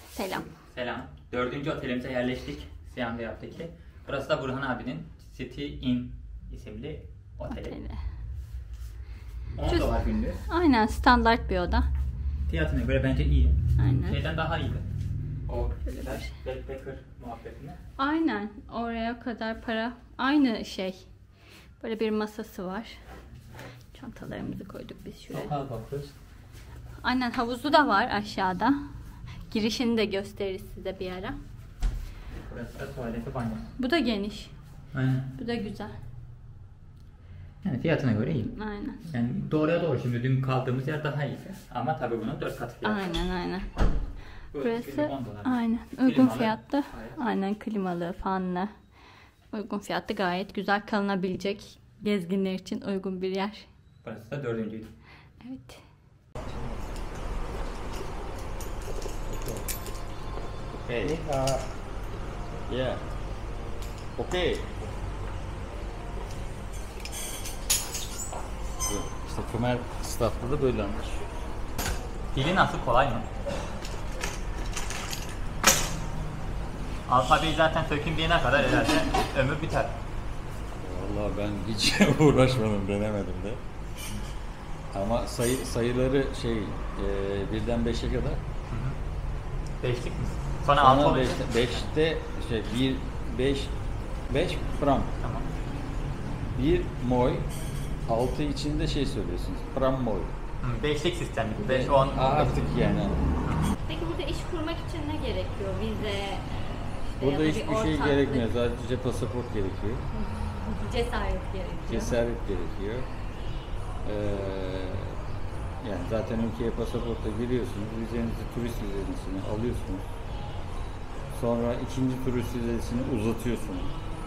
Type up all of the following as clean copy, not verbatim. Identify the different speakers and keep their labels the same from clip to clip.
Speaker 1: Selam.
Speaker 2: Selam. 4. otelimize yerleştik. Siyan Beyaz'daki. Burası da Burhan abinin City Inn isimli oteli. 10 dolar günlüğü.
Speaker 1: Aynen, standart bir oda.
Speaker 2: Fiyatına göre bence iyi.
Speaker 1: Aynen.
Speaker 2: Şeyden daha iyiydi. O backpacker muhabbetine.
Speaker 1: Aynen. Oraya kadar para. Aynı şey. Böyle bir masası var. Çantalarımızı koyduk biz şuraya.
Speaker 2: Sokağa bakıyoruz.
Speaker 1: Aynen, havuzu da var aşağıda. Girişini de gösteririz size bir ara.
Speaker 2: Burası da tuvaleti, banyo.
Speaker 1: Bu da geniş.
Speaker 2: Aynen.
Speaker 1: Bu da güzel.
Speaker 2: Yani fiyatına göre iyi.
Speaker 1: Aynen.
Speaker 2: Yani doğruya doğru, şimdi dün kaldığımız yer daha iyiydi. Ama tabii bunun 4 katı fiyatı.
Speaker 1: Aynen. Burası
Speaker 2: 10 dolar.
Speaker 1: aynen uygun
Speaker 2: Klimalı.
Speaker 1: fiyatlı.
Speaker 2: Hayır.
Speaker 1: Aynen, klimalı, fanlı. Uygun fiyatlı, gayet güzel, kalınabilecek, gezginler için uygun bir yer.
Speaker 2: Burası da 4.'üydü.
Speaker 1: Evet.
Speaker 3: Okay. Yeah. Okay. İşte Kemer staff'ta da böyle anlar.
Speaker 2: Dili nasıl, kolay mı? Alfabeyi zaten sökün diyene kadar herhalde ömür biter.
Speaker 3: Vallahi ben hiç uğraşmadım, denemedim de. Ama sayıları birden 5'e kadar.
Speaker 2: Beşlik mi? Sonra 6 olacak.
Speaker 3: 5'te 5 pram.
Speaker 2: Tamam.
Speaker 3: 1 moy. 6 içinde söylüyorsunuz. Pram moy.
Speaker 2: Beşlik sistem. 5, 10, 15.
Speaker 3: Artık yani.
Speaker 1: Peki burada iş kurmak için ne gerekiyor? Vize,
Speaker 3: Burada hiçbir şey gerekmiyor. Sadece pasaport gerekiyor.
Speaker 1: Cesaret gerekiyor.
Speaker 3: Cesaret gerekiyor. Yani zaten ülkeye pasaportla giriyorsunuz. Vizenizi, turist vizesini alıyorsunuz. Sonra ikinci turist vizesini uzatıyorsunuz.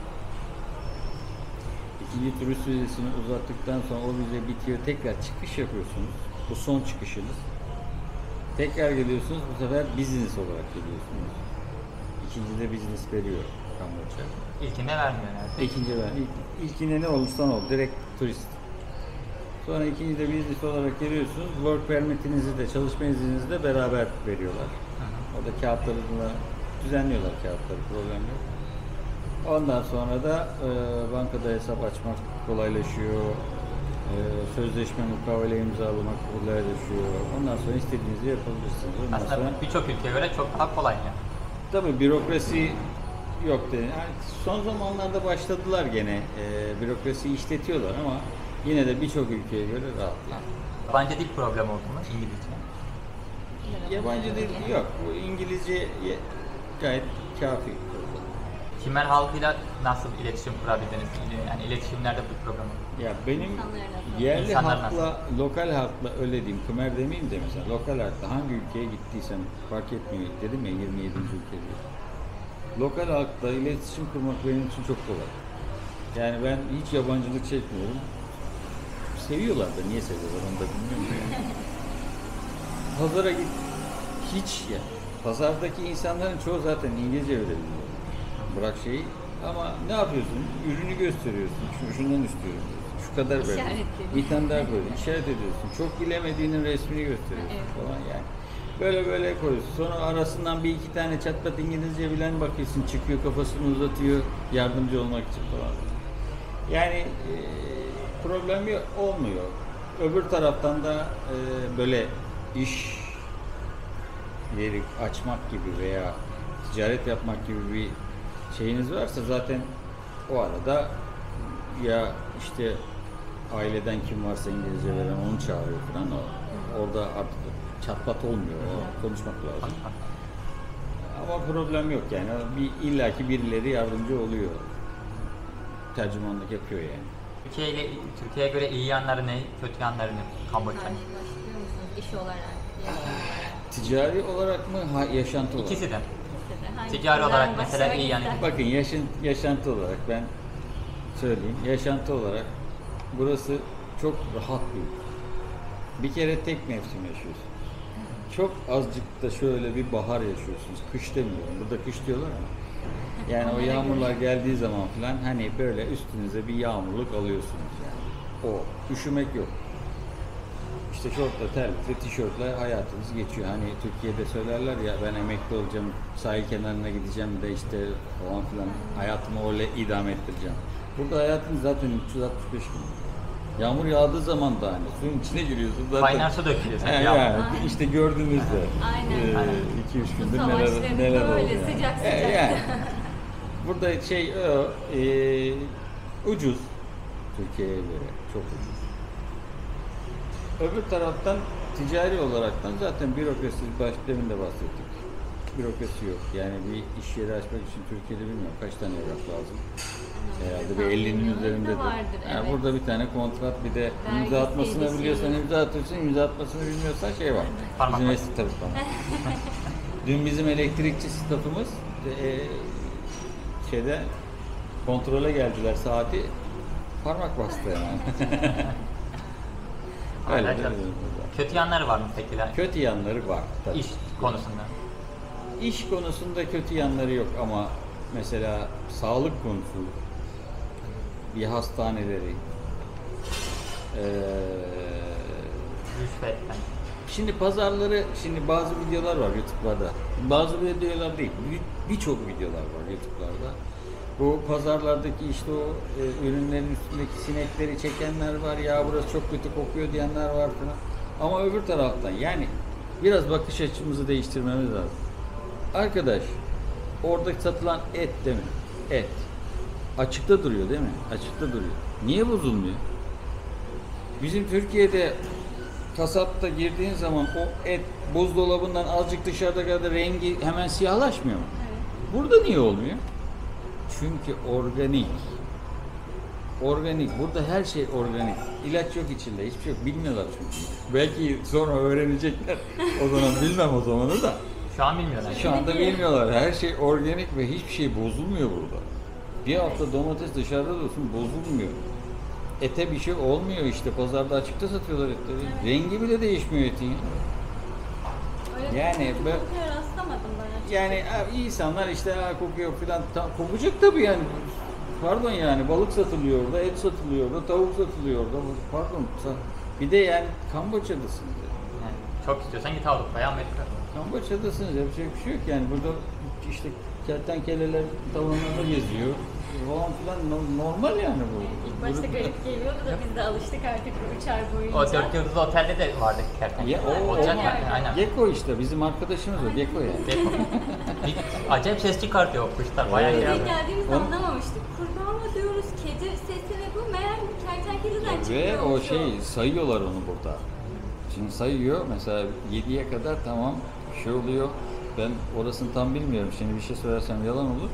Speaker 3: İkinci turist vizesini uzattıktan sonra o vize bitiyor. Tekrar çıkış yapıyorsunuz. Bu son çıkışınız. Tekrar geliyorsunuz. Bu sefer business olarak geliyorsunuz. İkinci de business veriyor Kamboçya.
Speaker 2: İlkinde vermiyor herhalde.
Speaker 3: İkinci ver. İlkinde ne olursan ol. Direkt turist. Sonra ikinci de business olarak geliyorsunuz. Work permit'inizi de, çalışma izninizi de beraber veriyorlar. O da kağıtlarını düzenliyorlar, kağıtları, problem yok. Ondan sonra da bankada hesap açmak kolaylaşıyor. Sözleşme, mukavele imzalamak kolaylaşıyor. Ondan sonra istediğinizi yapabilirsiniz. Ondan
Speaker 2: Aslında
Speaker 3: sonra
Speaker 2: birçok ülkeye göre çok daha kolay ya.
Speaker 3: tabii bürokrasi yok dedi. Yani son zamanlarda başladılar gene bürokrasiyi işletiyorlar ama yine de birçok ülkeye göre rahat. Yani.
Speaker 2: Yabancı dil problemi oldu mu? İngilizce.
Speaker 3: Yabancı dil yok. Bu İngilizce gayet kafi.
Speaker 2: Kimer halkıyla nasıl iletişim kurabildiniz? Yani iletişimlerde bir problem oldu.
Speaker 3: Ya benim
Speaker 1: İnsanlar
Speaker 3: yerli
Speaker 2: İnsanlar
Speaker 3: halkla, lokal halkla öyle diyeyim, Khmer demeyeyim de mesela, lokal halkla hangi ülkeye gittiysem fark etmiyor dedim ya, 27. ülke diye. Lokal halkla iletişim kurmak benim için çok kolay. Yani ben hiç yabancılık çekmiyorum. Seviyorlar da, niye seviyorlar onu da bilmiyorum yani. Pazara git, hiç ya. Pazardaki insanların çoğu zaten İngilizce öğreniyor. Bırak şeyi. Ama ne yapıyorsun? Ürünü gösteriyorsun. Şundan istiyorum. Şu kadar böyle.
Speaker 1: İşaretliyorsun.
Speaker 3: Bir tane daha böyle. İşaret ediyorsun. Çok bilemediğinin resmini gösteriyorsun falan yani. Böyle koyuyorsun. Sonra arasından bir iki tane çatlat İngilizce bilen bakıyorsun. Çıkıyor, kafasını uzatıyor. Yardımcı olmak için falan. Yani problem olmuyor. Öbür taraftan da böyle iş yeri açmak gibi veya ticaret yapmak gibi bir şeyiniz varsa zaten o arada ya işte aileden kim varsa İngilizce veren onu çağırıyor falan. Orada artık çatpat olmuyor. Konuşmak lazım. Ama problem yok yani. İllaki birileri yardımcı oluyor. Tercümanlık yapıyor yani.
Speaker 2: Türkiye'ye göre iyi yanları ne, kötü yanları ne Kamboçya'nın?
Speaker 1: Karşılaştırıyor musunuz iş olarak?
Speaker 3: Ticari olarak mı, yaşantı olarak?
Speaker 2: İkisi de.
Speaker 1: Hangisinden
Speaker 2: Ticari olarak mesela
Speaker 1: başlamak
Speaker 2: iyi yani.
Speaker 1: ister?
Speaker 3: Bakın yaşantı olarak ben söyleyeyim. Yaşantı olarak burası çok rahat bir ülke. Bir kere tek mevsim yaşıyorsunuz. Çok azıcık da şöyle bir bahar yaşıyorsunuz. Kış demiyorum. Burada kış diyorlar ama. Yani o yağmurlar geldiği zaman falan hani böyle üstünüze bir yağmurluk alıyorsunuz yani. O üşümek yok. işte şortla, terlikle, tişörtle hayatımız geçiyor. Hani Türkiye'de söylerler ya ben emekli olacağım, sahil kenarına gideceğim de işte falan filan hayatımı öyle idame ettireceğim. Burada hayatın zaten 365 gün. Yağmur yağdığı zaman da hani suyun içine giriyorsun zaten.
Speaker 2: Kaynar su dökülüyor.
Speaker 3: Yani işte gördünüz de.
Speaker 1: Aynen.
Speaker 3: 2-3
Speaker 1: Bu
Speaker 3: gündür
Speaker 1: savaşların
Speaker 3: neler oldu.
Speaker 1: böyle
Speaker 3: Yani.
Speaker 1: sıcak sıcak.
Speaker 3: Yani. Burada ucuz. Türkiye'ye göre çok ucuz. Öbür taraftan ticari olaraktan zaten bürokrasi, demin de bahsettik. Bürokrasi yok. Yani bir iş yeri açmak için Türkiye'de bilmiyorum kaç tane evrak lazım. Herhalde bir 50'nin üzerindedir.
Speaker 1: Vardır,
Speaker 3: Yani
Speaker 1: evet.
Speaker 3: burada bir tane kontrat, bir de
Speaker 1: Vergisi,
Speaker 3: imza atmasını
Speaker 1: bir
Speaker 3: biliyorsan
Speaker 1: şey.
Speaker 3: imza atıyorsun, imza atmasını bilmiyorsan şey var.
Speaker 2: Parmak
Speaker 3: Bizim
Speaker 2: var.
Speaker 3: eski tabii parmak. Dün bizim elektrikçi stafımız şeyde kontrole geldiler, saati parmak bastı yani. Öyle
Speaker 2: Hala
Speaker 3: de
Speaker 2: çok- Kötü yanları var mı peki?
Speaker 3: kötü yanları var tabii.
Speaker 2: İş konusunda.
Speaker 3: İş konusunda kötü yanları yok ama mesela sağlık konusu, bir hastaneleri,
Speaker 2: Rüşvetten.
Speaker 3: şimdi pazarları, şimdi bazı videolar var YouTube'larda, bazı videolar değil, birçok videolar var YouTube'larda. Bu pazarlardaki işte o ürünlerin üstündeki sinekleri çekenler var, ya burası çok kötü kokuyor diyenler var falan. Ama öbür taraftan yani biraz bakış açımızı değiştirmemiz lazım. Arkadaş, orada satılan et değil mi? Et. Açıkta duruyor değil mi? Açıkta duruyor. Niye bozulmuyor? Bizim Türkiye'de kasapta girdiğin zaman o et buzdolabından azıcık dışarıda kadar rengi hemen siyahlaşmıyor mu?
Speaker 1: Evet.
Speaker 3: Burada niye olmuyor? Çünkü organik. Organik. Burada her şey organik. İlaç yok içinde. Hiçbir şey yok. Bilmiyorlar çünkü. Belki sonra öğrenecekler. O zaman bilmem o zamanı da.
Speaker 2: Şu an bilmiyorlar.
Speaker 3: Şu anda bilmiyorlar. Her şey organik ve hiçbir şey bozulmuyor burada. Bir hafta domates dışarıda dursun bozulmuyor. Ete bir şey olmuyor işte. Pazarda açıkta satıyorlar etleri.
Speaker 1: Evet.
Speaker 3: Rengi bile değişmiyor etin.
Speaker 1: Öyle
Speaker 3: Yani
Speaker 1: kötü
Speaker 3: ben-
Speaker 1: kokuya rastlamadım ben açıkçası.
Speaker 3: Yani insanlar işte kokuyor falan. Kokacak tabii yani. Pardon yani balık satılıyor orada, et satılıyor orada, tavuk satılıyor orada. Pardon. Bir de yani Kamboçya'dasınız.
Speaker 2: Yani çok istiyorsan git Avrupa veya Amerika.
Speaker 3: Kamboçya'dasınız. Yapacak bir şey yok yani. Burada işte kertenkeleler tavanlarda geziyor. Falan filan normal yani bu.
Speaker 1: İlk başta garip geliyordu da biz de alıştık artık bu 3 ay boyunca.
Speaker 2: O 4 yıldızlı otelde de vardı kertenkele.
Speaker 3: Ya,
Speaker 2: Olacak
Speaker 1: o-
Speaker 2: yani, aynen.
Speaker 3: Gecko işte bizim arkadaşımız o Gecko yani.
Speaker 2: Gecko. Acayip ses çıkartıyor o kuşlar. Bayağı
Speaker 3: Evet.
Speaker 2: şey
Speaker 1: İlk
Speaker 2: yapıyor.
Speaker 1: geldiğimizde
Speaker 3: Onu-
Speaker 1: anlamamıştık. Kurbağa mı diyoruz, kedi sesi ve bu meğer kertenkeleden çıkıyor.
Speaker 3: Ve o şey sayıyorlar onu burada. Şimdi sayıyor mesela 7'ye kadar tamam bir şey oluyor. Ben orasını tam bilmiyorum. Şimdi bir şey söylersem yalan olur.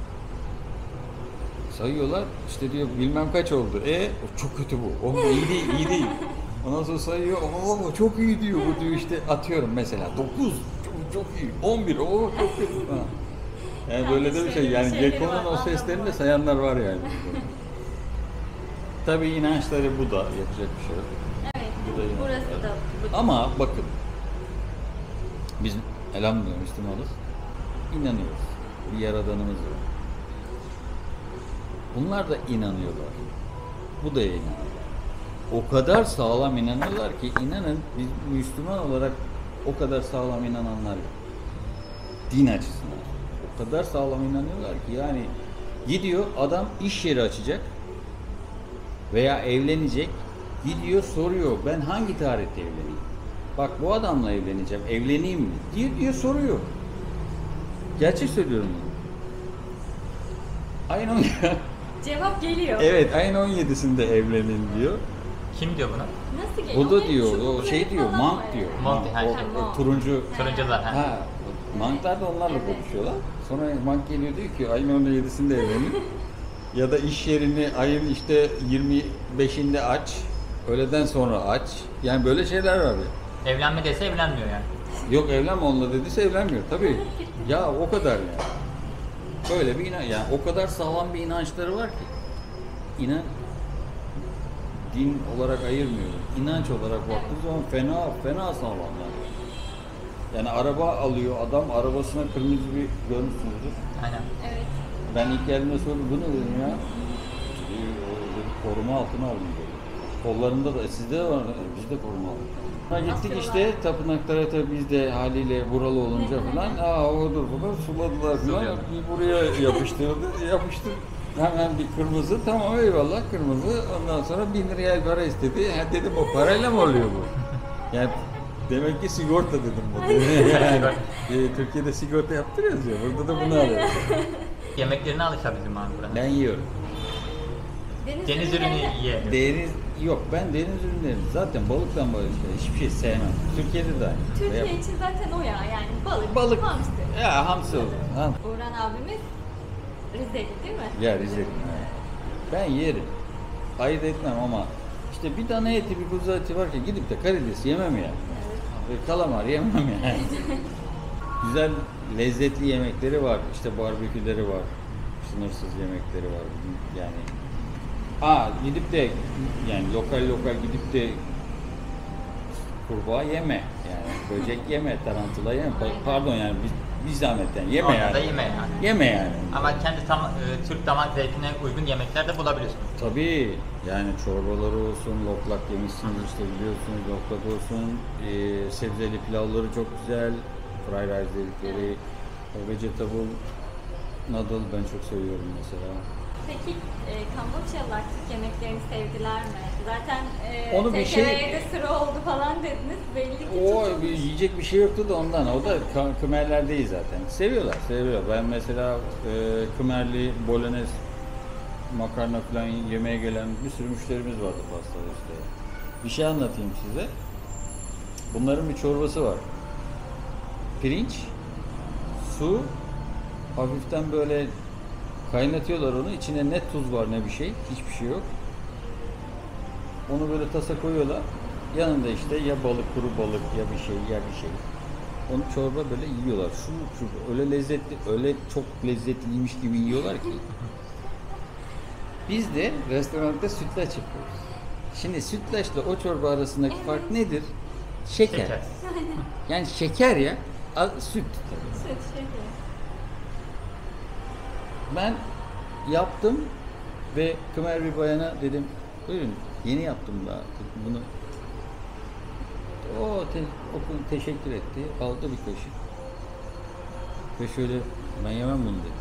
Speaker 3: Sayıyorlar işte diyor bilmem kaç oldu. O çok kötü bu. O iyi değil, iyi değil. Ondan sonra sayıyor. O çok iyi diyor. Bu diyor işte atıyorum mesela 9 çok iyi. 11 o çok kötü falan. Yani böyle de bir şey. Yani
Speaker 1: Şeyleri
Speaker 3: Gekko'nun
Speaker 1: var,
Speaker 3: o seslerini de
Speaker 1: anlamı var.
Speaker 3: sayanlar var yani. Tabii inançları bu da yapacak bir şey yok.
Speaker 1: Evet,
Speaker 3: Bu da yine-
Speaker 1: burası da. Bu.
Speaker 3: Ama bakın biz elhamdülillah Müslümanız. İnanıyoruz. Bir yaradanımız var. Bunlar da inanıyorlar. Bu da inanıyor. O kadar sağlam inanıyorlar ki inanın biz Müslüman olarak o kadar sağlam inananlar yok. Din açısından. O kadar sağlam inanıyorlar ki yani gidiyor adam iş yeri açacak veya evlenecek. Gidiyor soruyor ben hangi tarihte evleneyim? Bak bu adamla evleneceğim. Evleneyim mi? Diyor soruyor. Gerçek söylüyorum bunu. Aynen
Speaker 1: Cevap geliyor.
Speaker 3: evet ayın 17'sinde evlenin diyor.
Speaker 2: Kim diyor bunu?
Speaker 1: Nasıl geliyor?
Speaker 3: O da
Speaker 1: Onların
Speaker 3: diyor, o
Speaker 1: çubukları
Speaker 3: şey diyor,
Speaker 1: falan
Speaker 3: monk
Speaker 1: var
Speaker 3: diyor.
Speaker 1: yani.
Speaker 2: Monk, ha,
Speaker 3: O
Speaker 1: monk.
Speaker 3: turuncu.
Speaker 2: Turuncular. Ha.
Speaker 3: Ha, monklar da onlarla
Speaker 1: Evet.
Speaker 3: konuşuyorlar. Sonra monk geliyor diyor ki ayın 17'sinde evlenin. Ya da iş yerini ayın işte 25'inde aç. Öğleden sonra aç. Yani böyle şeyler var ya.
Speaker 2: Evlenme dese evlenmiyor yani.
Speaker 3: Yok evlenme onunla dediyse evlenmiyor tabii. Ya o kadar yani. Böyle bir inanç yani o kadar sağlam bir inançları var ki. İnan din olarak ayırmıyorum. İnanç olarak baktığı zaman fena sağlamlar. Yani araba alıyor adam arabasına kırmızı bir görmüşsünüzdür.
Speaker 2: Aynen.
Speaker 1: Evet.
Speaker 3: Ben ilk geldiğimde sordum bu ne dedim ya. Koruma altına aldım böyle. Kollarında da sizde de var. Biz de koruma aldık. Ha, gittik
Speaker 1: Asıyorlar.
Speaker 3: işte tapınaklara, tabii biz de haliyle buralı olunca falan odur falan suladılar falan.
Speaker 2: Suluyorlar.
Speaker 3: Bir buraya yapıştır. Hemen bir kırmızı, tamam eyvallah kırmızı. Ondan sonra 1000 riyal para istedi. Ha dedim, o parayla mı oluyor bu? Yani demek ki sigorta dedim bu. Yani, Türkiye'de sigorta yaptırıyoruz ya, burada da bunu alıyoruz.
Speaker 2: Yemeklerine alışabildin mi abi buranın?
Speaker 3: Ben yiyorum.
Speaker 2: Deniz ürünü yiyemiyorum.
Speaker 3: Deniz yok, ben deniz ürünleri zaten balıktan başka hiçbir şey sevmem. Türkiye'de de aynı.
Speaker 1: Türkiye
Speaker 3: Veya-
Speaker 1: için zaten o ya, yani
Speaker 3: balık,
Speaker 1: hamsi.
Speaker 3: ya hamsi olur. Ha.
Speaker 1: Burhan abimiz Rizeli değil mi?
Speaker 3: Ya Rize'liyim. Evet. Ben yerim. Ayırt etmem ama işte bir dana eti, bir kuzu eti varken gidip de karides yemem ya.
Speaker 1: Evet.
Speaker 3: Kalamar yemem yani. Güzel, lezzetli yemekleri var. İşte barbeküleri var. Sınırsız yemekleri var. Yani gidip de yani lokal gidip de kurbağa yeme. Yani böcek yeme, tarantula yeme. Pardon yani bir zahmetten yeme
Speaker 2: Orada
Speaker 3: yani.
Speaker 2: da yeme yani.
Speaker 3: Yeme yani.
Speaker 2: Ama kendi Türk damak zevkine uygun yemekler de bulabiliyorsunuz.
Speaker 3: Tabii yani çorbaları olsun, loklak yemişsiniz işte biliyorsunuz, loklak olsun, sebzeli pilavları çok güzel, fried rice dedikleri, o vegetable noodle ben çok seviyorum mesela.
Speaker 1: Peki Kamboçyalılar Türk yemeklerini sevdiler mi? Zaten
Speaker 3: Onu bir şey-
Speaker 1: TKV'de sıra oldu falan dediniz. Belli ki
Speaker 3: O
Speaker 1: tutulmuş.
Speaker 3: yiyecek bir şey yoktu da ondan, o da Khmerler değil zaten. Seviyorlar. Ben mesela Khmerli bolognese makarna falan yemeye gelen bir sürü müşterimiz vardı pastada işte. Bir şey anlatayım size. Bunların bir çorbası var. Pirinç, su, hafiften böyle kaynatıyorlar onu. İçine ne tuz var ne bir şey. Hiçbir şey yok. Onu böyle tasa koyuyorlar. Yanında işte ya balık, kuru balık ya bir şey. Onu çorba böyle yiyorlar. Şu öyle lezzetli, öyle çok lezzetliymiş gibi yiyorlar ki. Biz de restoranda sütlaç yapıyoruz. Şimdi sütlaçla o çorba arasındaki fark nedir? Şeker.
Speaker 2: Şeker.
Speaker 3: Yani şeker ya, süt.
Speaker 1: Süt, şeker.
Speaker 3: Ben yaptım ve Khmer bir bayana dedim, buyurun yeni yaptım daha dedim bunu. O teşekkür etti, aldı bir kaşık. Ve şöyle, ben yemem bunu dedi.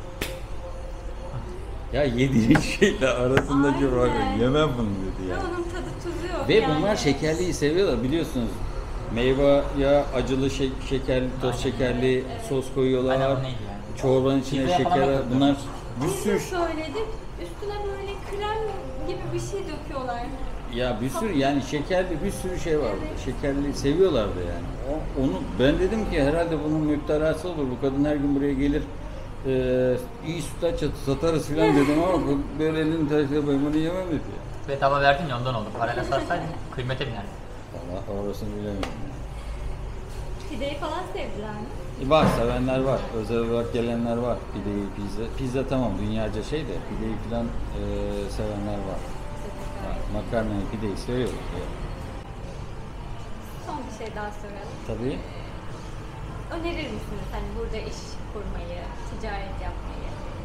Speaker 3: Ya yediğin şeyle arasındaki
Speaker 1: Aynen.
Speaker 3: fark, yemem bunu dedi
Speaker 1: Ve
Speaker 3: yani.
Speaker 1: onun tadı tuzu yok
Speaker 3: Ve
Speaker 1: yani.
Speaker 3: bunlar şekerliyi seviyorlar biliyorsunuz. Meyve ya acılı şekerli, toz
Speaker 2: Aynen.
Speaker 3: şekerli
Speaker 1: Evet.
Speaker 3: sos koyuyorlar.
Speaker 2: Aynen, o neydi yani?
Speaker 3: Çorbanın içine
Speaker 2: Pizzaya falan
Speaker 3: şeker,
Speaker 2: bakıyordum.
Speaker 3: bunlar bir
Speaker 1: Biz
Speaker 3: sürü
Speaker 1: de söyledik. Üstüne böyle krem gibi bir şey döküyorlar.
Speaker 3: ya bir sürü yani şekerli bir sürü şey vardı.
Speaker 1: Evet.
Speaker 3: Şekerli seviyorlardı yani. Onu ben dedim ki herhalde bunun müptelası olur. Bu kadın her gün buraya gelir. İyi sütlaç satarız filan dedim ama bu böyle elini tersiyle ben bunu yemem dedi.
Speaker 2: Bedava verdin ya ondan oldu. Parayla satsaydın kıymete binerdi.
Speaker 3: Valla orasını bilemiyorum.
Speaker 1: Pideyi falan sevdiler mi?
Speaker 3: Var, sevenler var. Özel olarak gelenler var. Pideyi, pizza tamam dünyaca şey de pideyi filan sevenler var. Makarnayı, pideyi seviyorlar. Yani.
Speaker 1: Son bir şey daha soralım.
Speaker 3: Tabii.
Speaker 1: Önerir misiniz hani burada iş kurmayı, ticaret yapmayı?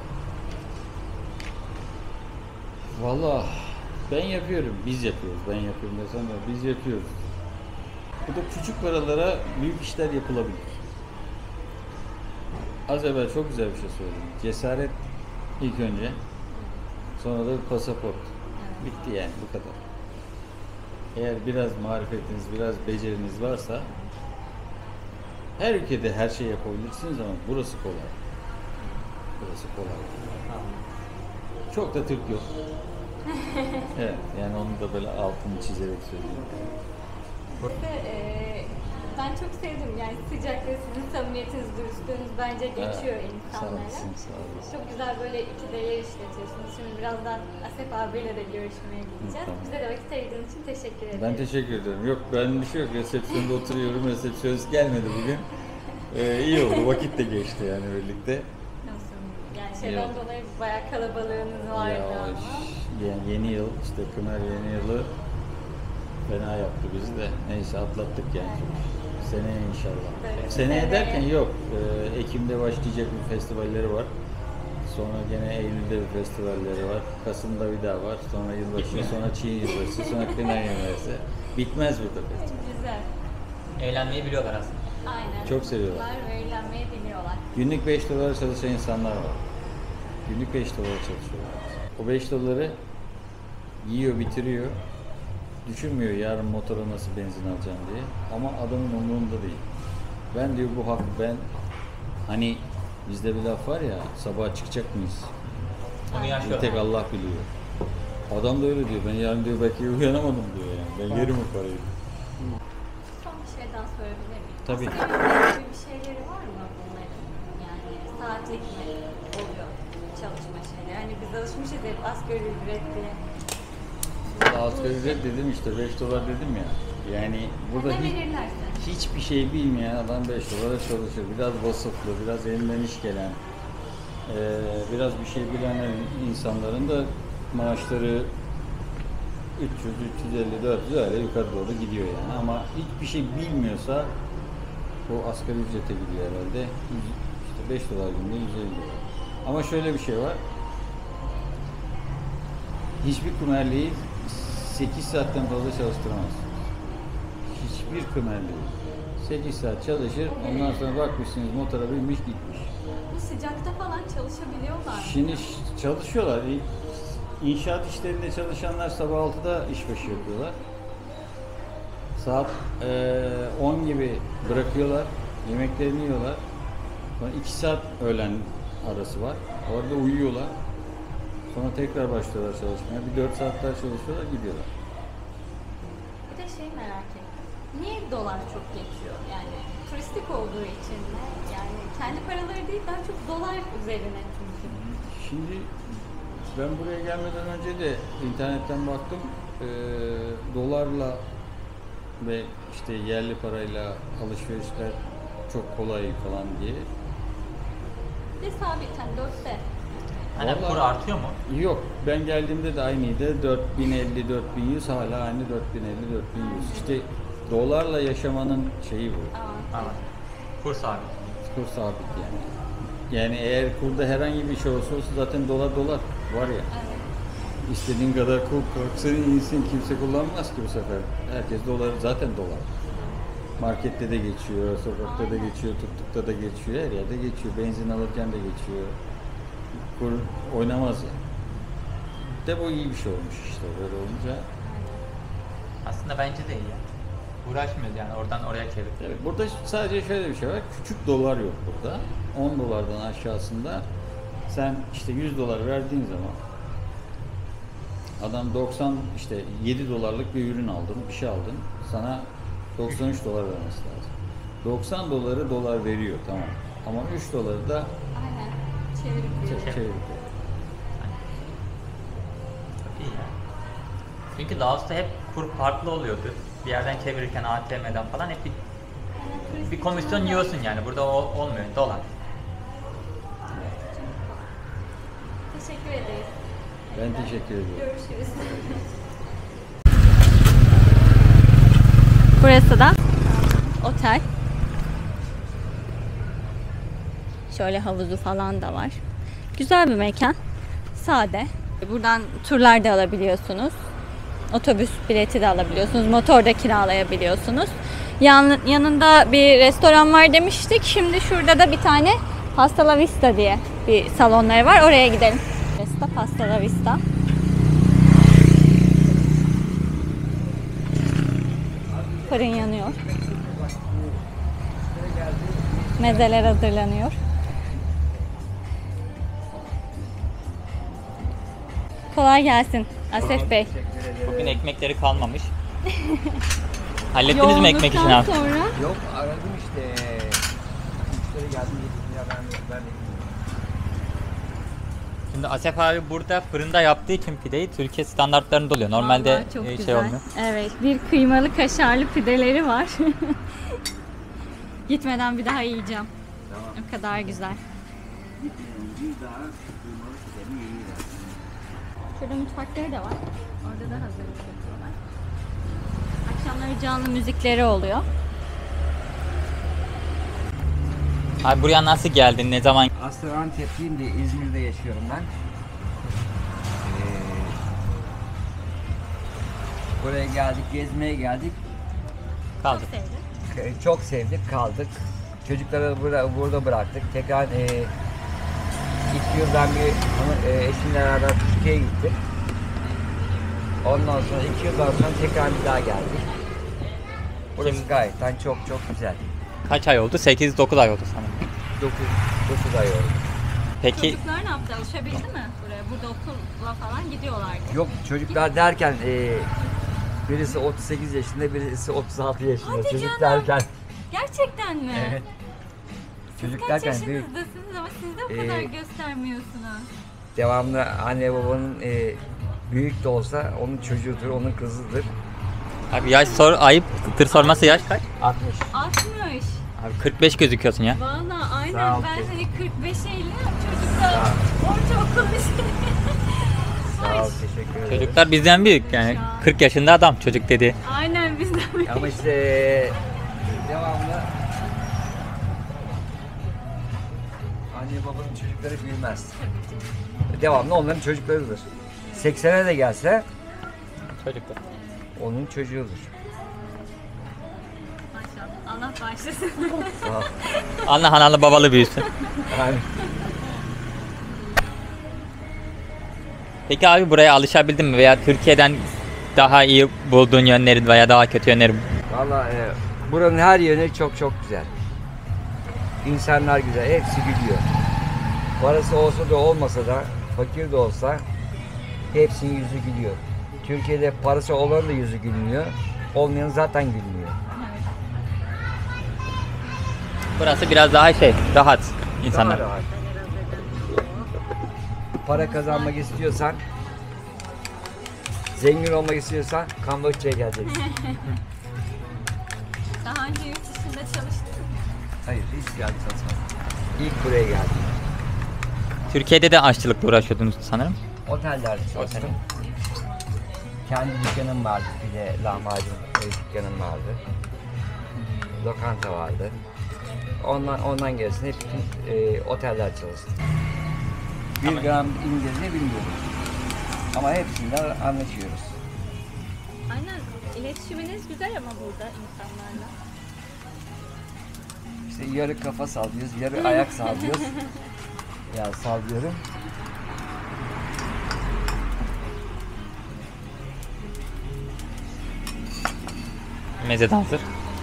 Speaker 3: Valla ben yapıyorum, biz yapıyoruz. Ben yapıyorum desem de biz yapıyoruz. Bu da küçük paralara büyük işler yapılabilir. Az evvel çok güzel bir şey söyledim. Cesaret ilk önce, sonra da bir pasaport. Bitti yani bu kadar. Eğer biraz marifetiniz, biraz beceriniz varsa her ülkede her şey yapabilirsiniz ama burası kolay. Burası kolay. Çok da Türk yok. Evet, yani onu da böyle altını çizerek söyleyeyim.
Speaker 1: Ben çok sevdim yani sıcaklığı, sizin samimiyetiniz, dürüstlüğünüz bence geçiyor
Speaker 3: Sağ
Speaker 1: insanlara.
Speaker 3: olasın, sağ olasın.
Speaker 1: Çok güzel böyle ikide yer işletiyorsunuz. Şimdi birazdan Asef abiyle de görüşmeye gideceğiz.
Speaker 3: Tamam.
Speaker 1: Bize de vakit ayırdığın için teşekkür ederim.
Speaker 3: Ben teşekkür ederim. Yok ben bir şey yok. Resepsiyonda oturuyorum. Resepsiyonist gelmedi bugün. İyi oldu. Vakit de geçti yani birlikte.
Speaker 1: Nasıl? Yani
Speaker 3: İyi
Speaker 1: şeyden
Speaker 3: oldu.
Speaker 1: dolayı bayağı kalabalığınız vardı
Speaker 3: Ya,
Speaker 1: ama.
Speaker 3: yani yeni yıl, işte Khmer yeni yılı fena yaptı bizi de. Neyse atlattık yani. Seneye inşallah.
Speaker 1: Evet.
Speaker 3: Seneye
Speaker 1: Seneye.
Speaker 3: derken yok. Ekim'de başlayacak bir festivalleri var. Sonra gene Eylül'de bir festivalleri var. Kasım'da bir daha var. Sonra yılbaşı, sonra Çin yılbaşı, sonra Kınar yılbaşı. Bitmez burada festival.
Speaker 1: Güzel. güzel.
Speaker 2: Eğlenmeyi biliyorlar aslında.
Speaker 1: Aynen.
Speaker 3: Çok seviyorlar.
Speaker 1: Ve eğlenmeyi biliyorlar.
Speaker 3: Günlük 5 dolara çalışan insanlar var. Günlük 5 dolara çalışıyorlar. O 5 doları yiyor, bitiriyor. Düşünmüyor yarın motora nasıl benzin alacağım diye. Ama adamın umurunda değil. Ben diyor bu hak, ben hani bizde bir laf var ya, sabah çıkacak mıyız?
Speaker 2: Onu
Speaker 3: Bir
Speaker 2: yaşıyorlar.
Speaker 3: tek Allah biliyor. Adam da öyle diyor. Ben yarın diyor belki uyanamadım diyor yani. Ben yerim o parayı.
Speaker 1: Son bir şey daha sorabilir miyim?
Speaker 3: Tabii.
Speaker 1: Asgari ücret gibi bir şeyleri var mı bunların? Yani saatlik mi oluyor çalışma şeyleri? Hani biz alışmışız hep asgari ücret diye.
Speaker 3: Asgari ücret dedim işte 5 dolar dedim ya. Yani burada
Speaker 1: Ne verirlerse.
Speaker 3: hiçbir şey bilmeyen adam 5 dolara çalışır. Biraz vasıflı, biraz elinden iş gelen, biraz bir şey bilen insanların da maaşları 300, 350, 400 öyle yukarı doğru gidiyor yani. Ama hiçbir şey bilmiyorsa o asgari ücrete gidiyor herhalde. İşte 5 dolar günde 150 dolar. Ama şöyle bir şey var. Hiçbir kumerliği 8 saatten fazla çalıştıramazsınız. Hiçbir kumerliği. 8 saat çalışır, ondan sonra bakmışsınız motora binmiş gitmiş.
Speaker 1: Bu sıcakta falan çalışabiliyorlar.
Speaker 3: Şimdi çalışıyorlar. İnşaat işlerinde çalışanlar sabah 6'da işbaşı yapıyorlar. Saat 10 gibi bırakıyorlar, yemeklerini yiyorlar. Sonra 2 saat öğlen arası var. Orada uyuyorlar. Sonra tekrar başlıyorlar çalışmaya. Bir 4 saat daha çalışıyorlar, gidiyorlar.
Speaker 1: Bir de şey merak ettim. Niye dolar çok geçiyor? Yani turistik olduğu için mi? Yani kendi paraları değil daha çok dolar üzerine çünkü.
Speaker 3: Şimdi ben buraya gelmeden önce de internetten baktım. Dolarla ve işte yerli parayla alışverişler çok kolay falan diye.
Speaker 1: Bir de sabit hani 4'te.
Speaker 2: Hani
Speaker 3: Vallahi-
Speaker 2: kur artıyor mu?
Speaker 3: Yok, ben geldiğimde de aynıydı. 4050, 4100 hala aynı 4050, 4100. İşte dolarla yaşamanın şeyi bu.
Speaker 1: Aa,
Speaker 2: Evet. Kur sabit.
Speaker 3: Kur sabit yani. Yani eğer kurda herhangi bir şey olsa zaten dolar var ya.
Speaker 1: evet.
Speaker 3: İstediğin kadar kur kalksın insin kimse kullanmaz ki bu sefer. Herkes dolar, zaten dolar. Markette de geçiyor, sokakta da geçiyor, tuttukta da geçiyor, her yerde geçiyor. Benzin alırken de geçiyor. Kur oynamaz yani. De bu iyi bir şey olmuş işte böyle olunca.
Speaker 2: Aslında bence de iyi ya. Uğraşmıyoruz yani oradan oraya çevir.
Speaker 3: Evet, burada sadece şöyle bir şey var. Küçük dolar yok burada. 10 dolardan aşağısında sen işte 100 dolar verdiğin zaman adam 90 işte 7 dolarlık bir ürün aldın, bir şey aldın. Sana 93 dolar vermesi lazım. 90 doları dolar veriyor tamam. Ama 3 doları da
Speaker 1: Aynen. Çevirip diyor.
Speaker 3: çeviriyor.
Speaker 2: Çok iyi ya. Çünkü Laos'ta hep kur farklı oluyordu. Bir yerden çevirirken ATM'den falan hep bir komisyon yiyorsun yani. Burada olmuyor. Dolar.
Speaker 1: Teşekkür ederiz.
Speaker 3: Ben teşekkür ediyorum.
Speaker 1: Görüşürüz. Burası da otel. Şöyle havuzu falan da var. Güzel bir mekan. Sade. Buradan turlar da alabiliyorsunuz. Otobüs bileti de alabiliyorsunuz. Motor da kiralayabiliyorsunuz. Yanında bir restoran var demiştik. Şimdi şurada da bir tane Hasta La Vista diye bir salonları var. Oraya gidelim. Burası da Hasta La Vista. Fırın yanıyor. Mezeler hazırlanıyor. Kolay gelsin Asef Bey.
Speaker 2: Bugün ekmekleri kalmamış. Hallettiniz mi ekmek işini abi?
Speaker 1: Sonra
Speaker 4: Yok aradım işte. Müşteri geldi dedi ya ben de
Speaker 2: Şimdi Asef abi burada fırında yaptığı için pideyi Türkiye standartlarında oluyor. Normalde
Speaker 1: Vallahi çok
Speaker 2: şey
Speaker 1: güzel.
Speaker 2: olmuyor.
Speaker 1: Evet, bir kıymalı kaşarlı pideleri var. Gitmeden bir daha yiyeceğim. O kadar güzel. Şurada mutfakları da var. Orada da hazırlık yapıyorlar. Akşamları canlı müzikleri oluyor.
Speaker 2: Abi buraya nasıl geldin? Ne zaman?
Speaker 4: Aslı Antepliyim de İzmir'de yaşıyorum ben. Buraya geldik, gezmeye geldik.
Speaker 2: Kaldık.
Speaker 1: Çok sevdim.
Speaker 4: Çok sevdik, kaldık. Çocukları burada bıraktık. Tekrar 2 yıl ben eşimle beraber Türkiye'ye gittim. Ondan sonra 2 yıldan sonra tekrar bir daha geldik. Burası gayetten çok güzel.
Speaker 2: Kaç ay oldu? 8-9 ay oldu sanırım.
Speaker 4: 9 ay oldu.
Speaker 2: Peki
Speaker 1: Çocuklar ne yaptı? Alışabildi mi buraya? Burada okula falan gidiyorlardı.
Speaker 4: Yok, çocuklar derken birisi 38 yaşında, birisi 36 yaşında.
Speaker 1: Hadi
Speaker 4: Çocuk
Speaker 1: canım.
Speaker 4: derken.
Speaker 1: Gerçekten mi?
Speaker 4: Evet. Çocuk
Speaker 1: Kaç
Speaker 4: derken büyük.
Speaker 1: yaşınızdasınız ama siz de o kadar göstermiyorsunuz.
Speaker 4: Devamlı anne babanın büyük de olsa onun çocuğudur, onun kızıdır.
Speaker 2: abi yaş ayıptır sorması, yaş kaç?
Speaker 4: 60.
Speaker 1: 60.
Speaker 2: Abi 45 gözüküyorsun ya.
Speaker 1: Valla aynen,
Speaker 4: Sağ ol.
Speaker 1: ben hani 45'e 50 çocuklar ortaokul işte.
Speaker 4: Sağ ol, teşekkür ederim.
Speaker 2: Çocuklar bizden büyük yani. 40 yaşında adam çocuk dedi.
Speaker 1: Aynen bizden bir.
Speaker 4: Ama işte devamlı anne babanın çocukları büyümez. Devamlı onların çocuklarıdır. 80'e de gelse
Speaker 2: Çocuklar.
Speaker 4: onun çocuğudur.
Speaker 1: Maşallah. Allah başlasın.
Speaker 4: Sağ ol.
Speaker 2: Allah analı babalı büyüsün.
Speaker 4: Yani
Speaker 2: Peki abi buraya alışabildin mi veya Türkiye'den daha iyi bulduğun yönleri veya daha kötü yönleri?
Speaker 4: valla buranın her yönü çok güzel. İnsanlar güzel, hepsi gülüyor. Parası olsa da olmasa da, fakir de olsa hepsinin yüzü gülüyor. Türkiye'de parası olan da yüzü gülmüyor, olmayan zaten gülmüyor.
Speaker 2: Burası biraz daha rahat insanlar.
Speaker 4: Daha rahat. Para kazanmak istiyorsan, zengin olmak istiyorsan Kamboçya'ya geleceksin.
Speaker 1: Daha önce yurt dışında çalıştın mı?
Speaker 4: Hayır, hiç geldi çalışmadım. İlk buraya geldim.
Speaker 2: Türkiye'de de aşçılıkla uğraşıyordunuz sanırım.
Speaker 4: Otellerde çalıştım. Kendi dükkanım vardı, bir de lahmacun dükkanım vardı. Lokanta vardı. Ondan gerisinde hep bütün oteller çalıştım. Bir
Speaker 2: Ama-
Speaker 4: gram İngilizce bilmiyorum. Ama hepsinde anlaşıyoruz.
Speaker 1: Aynen. İletişiminiz güzel ama burada insanlarla.
Speaker 4: İşte yarı kafa sallıyoruz, yarı ayak sallıyoruz. Ya sallıyorum.
Speaker 2: Meze de hazır.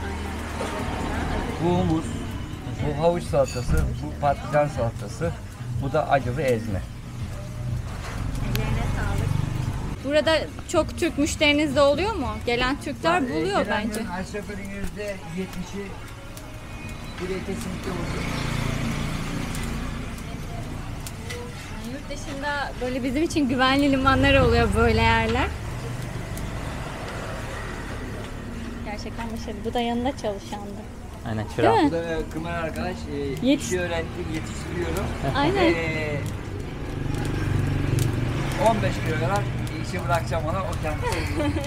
Speaker 4: Bu humus, bu havuç salatası, bu patlıcan salatası, bu da acılı ezme.
Speaker 1: Ellerine sağlık. Burada çok Türk müşteriniz de oluyor mu? Gelen Türkler buluyor bence.
Speaker 4: Gelenlerin aşağı yukarı %70'i buraya kesinlikle oluyor.
Speaker 1: Yani yurt dışında böyle bizim için güvenli limanlar oluyor böyle yerler. Gerçekten başarılı. Bu da yanında çalışandı.
Speaker 2: Aynen
Speaker 1: Değil
Speaker 2: çırak.
Speaker 1: mi?
Speaker 4: Bu da Kımer arkadaş,
Speaker 1: Yetiş-
Speaker 4: işi öğrettim, yetiştiriyorum.
Speaker 1: Aynen.
Speaker 4: 15 kilo kadar işi bırakacağım ona, o kendisi.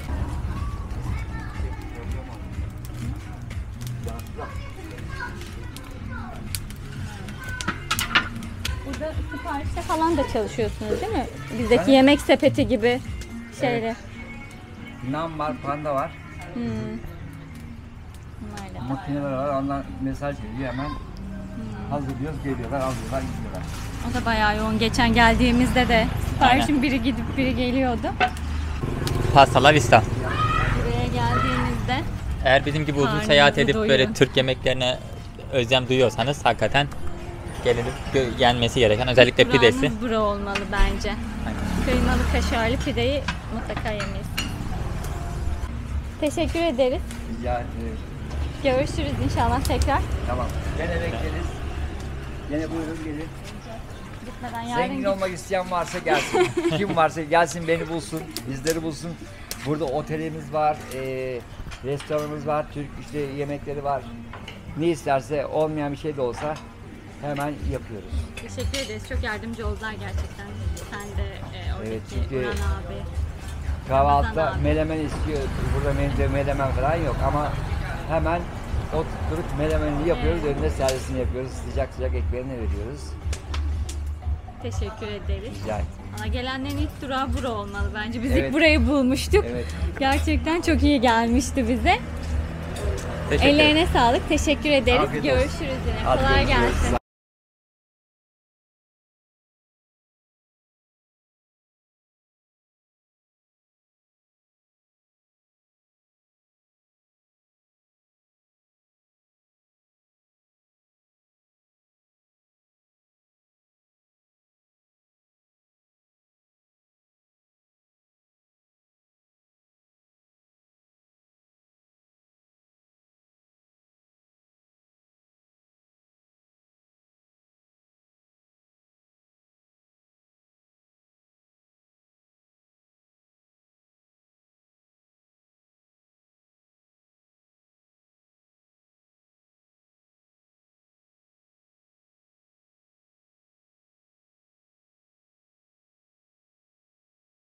Speaker 1: Burada siparişte falan da çalışıyorsunuz değil mi? Bizdeki
Speaker 4: Evet.
Speaker 1: yemek sepeti gibi şeyler.
Speaker 4: Nam var, panda var,
Speaker 1: Hmm. Bunlar da var.
Speaker 4: makineler var, ondan mesaj geliyor, hemen hazırlıyoruz, geliyorlar, alıyorlar, gidiyorlar.
Speaker 1: O da bayağı yoğun. Geçen geldiğimizde de siparişin biri gidip biri geliyordu.
Speaker 2: Pastalar vista.
Speaker 1: Buraya geldiğimizde
Speaker 2: Eğer bizim gibi uzun
Speaker 1: Karnınızı
Speaker 2: seyahat edip
Speaker 1: doyurun.
Speaker 2: böyle Türk yemeklerine özlem duyuyorsanız hakikaten gelinip yenmesi gereken özellikle pidesi.
Speaker 1: durağınız bura olmalı bence.
Speaker 2: Aynen.
Speaker 1: Kıymalı kaşarlı pideyi mutlaka yemeyiz. Teşekkür ederiz.
Speaker 4: Rica ederim.
Speaker 1: Görüşürüz inşallah tekrar.
Speaker 4: Tamam, gene bekleriz. Gene buyurun gelin.
Speaker 1: Gitmeden yarın
Speaker 4: Zengin
Speaker 1: git.
Speaker 4: olmak isteyen varsa gelsin. Kim varsa gelsin, beni bulsun, bizleri bulsun. Burada otelimiz var, restoranımız var, Türk işte yemekleri var. Ne isterse, olmayan bir şey de olsa hemen yapıyoruz.
Speaker 1: Teşekkür ederiz. Çok yardımcı oldular gerçekten. Sen de oradaki
Speaker 4: Evet, çünkü
Speaker 1: Orhan abi.
Speaker 4: Kahvaltıda
Speaker 1: Ramazan abi.
Speaker 4: melemen istiyor. Burada menüde melemen falan yok ama hemen oturup melemenini yapıyoruz, önüne servisini yapıyoruz. Sıcak ekmeğini veriyoruz.
Speaker 1: Teşekkür ederiz.
Speaker 4: Rica ederim.
Speaker 1: Ama gelenlerin ilk durağı bura olmalı bence. Biz
Speaker 4: Evet.
Speaker 1: ilk burayı bulmuştuk.
Speaker 4: Evet.
Speaker 1: Gerçekten çok iyi gelmişti bize.
Speaker 2: Teşekkür ederim.
Speaker 1: Ellerine sağlık. Teşekkür ederiz.
Speaker 4: Afiyet olsun.
Speaker 1: Görüşürüz yine.
Speaker 4: Hadi
Speaker 1: Kolay
Speaker 4: görüşürüz.
Speaker 1: gelsin.